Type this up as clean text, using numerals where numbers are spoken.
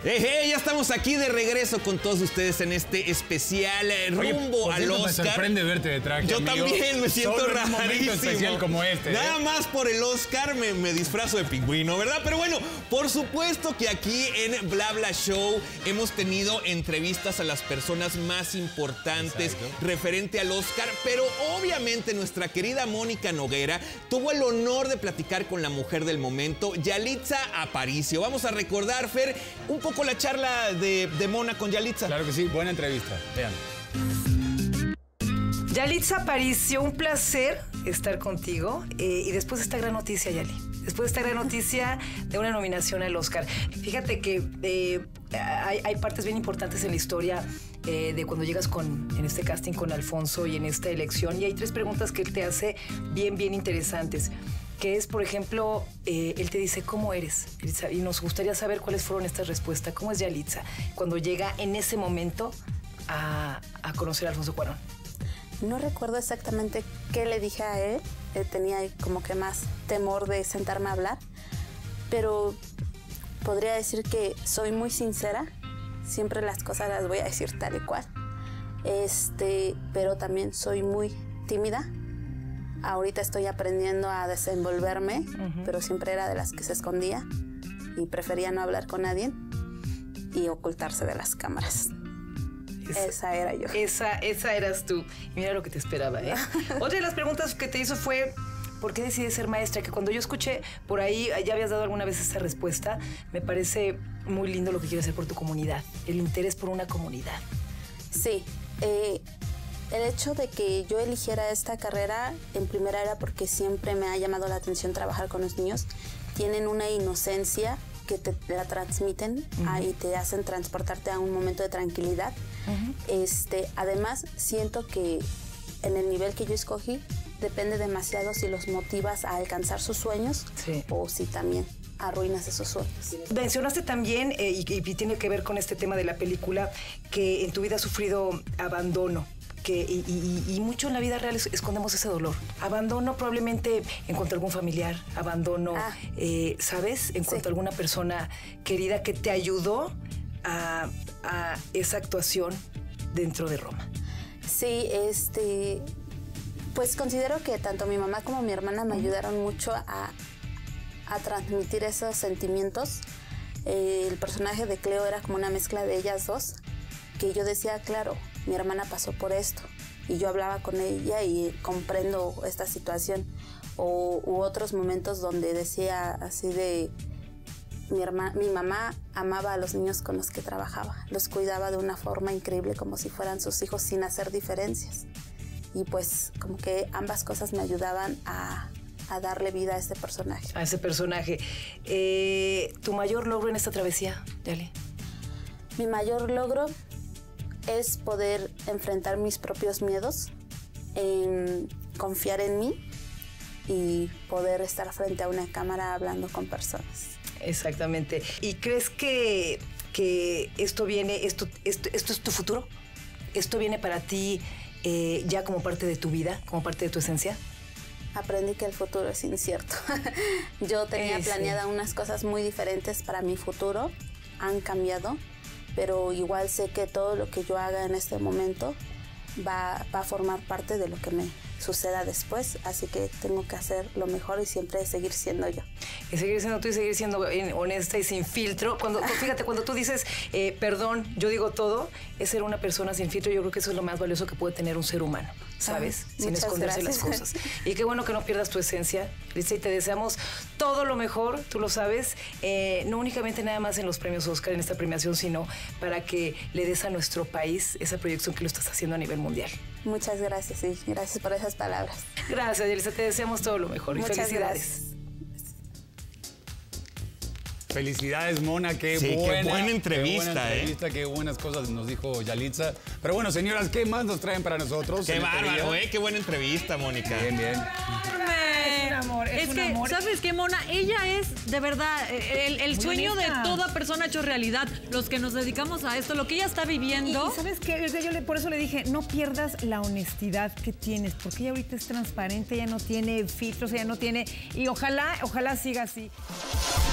Ya estamos aquí de regreso con todos ustedes en este especial rumbo al Oscar. Me sorprende verte de traje, Yo amigo. También me siento rarísimo. Un momento especial como este. Nada más por el Oscar me disfrazo de pingüino, ¿verdad? Pero bueno, por supuesto que aquí en Bla Bla Show hemos tenido entrevistas a las personas más importantes referente al Oscar, pero obviamente nuestra querida Mónica Noguera tuvo el honor de platicar con la mujer del momento, Yalitza Aparicio. Vamos a recordar, Fer, un poco la charla de Mona con Yalitza. Claro que sí, buena entrevista. Vean. Yalitza Aparicio, un placer estar contigo. Y después de esta gran noticia, Yali. Después de esta gran noticia de una nominación al Oscar. Fíjate que hay partes bien importantes en la historia de cuando llegas en este casting con Alfonso y en esta elección. Y hay 3 preguntas que él te hace bien interesantes. Que es, por ejemplo, él te dice, ¿cómo eres? Y nos gustaría saber cuáles fueron estas respuestas. ¿Cómo es Yalitza cuando llega en ese momento a conocer a Alfonso Cuarón? No recuerdo exactamente qué le dije a él. Tenía como que más temor de sentarme a hablar. Pero podría decir que soy muy sincera. Siempre las cosas las voy a decir tal y cual. Pero también soy muy tímida. Ahorita estoy aprendiendo a desenvolverme, pero siempre era de las que se escondía y prefería no hablar con nadie y ocultarse de las cámaras. Esa era yo. Esa eras tú. Y mira lo que te esperaba, ¿eh? Otra de las preguntas que te hizo fue, ¿por qué decides ser maestra? Que cuando yo escuché por ahí, ya habías dado alguna vez esa respuesta, me parece muy lindo lo que quieres hacer por tu comunidad, el interés por una comunidad. Sí, el hecho de que yo eligiera esta carrera, en primera era porque siempre me ha llamado la atención trabajar con los niños. Tienen una inocencia que te la transmiten y te hacen transportarte a un momento de tranquilidad. Además, siento que en el nivel que yo escogí, depende demasiado si los motivas a alcanzar sus sueños o si también arruinas esos sueños. Mencionaste también, y tiene que ver con este tema de la película, que en tu vida has sufrido abandono. Y mucho en la vida real escondemos ese dolor. Abandono probablemente en cuanto a algún familiar, abandono, ¿sabes? En cuanto a alguna persona querida que te ayudó a esa actuación dentro de Roma. Sí, pues considero que tanto mi mamá como mi hermana me ayudaron mucho a transmitir esos sentimientos. El personaje de Cleo era como una mezcla de ellas dos, que yo decía, claro, mi hermana pasó por esto y yo hablaba con ella y comprendo esta situación. U otros momentos donde decía así de, mi mamá amaba a los niños con los que trabajaba, los cuidaba de una forma increíble como si fueran sus hijos sin hacer diferencias. Y pues como que ambas cosas me ayudaban a darle vida a este personaje. A ese personaje. ¿Tu mayor logro en esta travesía, Yali? Mi mayor logro es poder enfrentar mis propios miedos, confiar en mí y poder estar frente a una cámara hablando con personas. Exactamente. ¿Y crees que esto viene, esto es tu futuro? ¿Esto viene para ti ya como parte de tu vida, como parte de tu esencia? Aprendí que el futuro es incierto. Yo tenía planeada unas cosas muy diferentes para mi futuro, han cambiado, pero igual sé que todo lo que yo haga en este momento va a formar parte de lo que me suceda después, así que tengo que hacer lo mejor y siempre seguir siendo yo. Y seguir siendo tú y seguir siendo honesta y sin filtro. Fíjate, cuando tú dices, perdón, yo digo todo, es ser una persona sin filtro. Yo creo que eso es lo más valioso que puede tener un ser humano, ¿sabes? Sin esconderse las cosas. Y qué bueno que no pierdas tu esencia, Lisa, y te deseamos todo lo mejor, tú lo sabes, no únicamente nada más en los premios Oscar, en esta premiación, sino para que le des a nuestro país esa proyección que lo estás haciendo a nivel mundial. Muchas gracias, y gracias por esas palabras. Gracias, Yalitza, te deseamos todo lo mejor. Muchas y felicidades. Gracias. Felicidades, Mona, qué buena entrevista, qué buenas cosas nos dijo Yalitza. Pero bueno, señoras, ¿qué más nos traen para nosotros? Qué bárbaro, qué buena entrevista, Mónica. Bien. Es un amor, es que, amor. ¿Sabes qué, Mona? Ella es, de verdad, el sueño de toda persona hecho realidad. Los que nos dedicamos a esto, lo que ella está viviendo. Y ¿sabes qué? Yo por eso le dije, no pierdas la honestidad que tienes, porque ella ahorita es transparente, ella no tiene filtros, ella no tiene... Y ojalá siga así.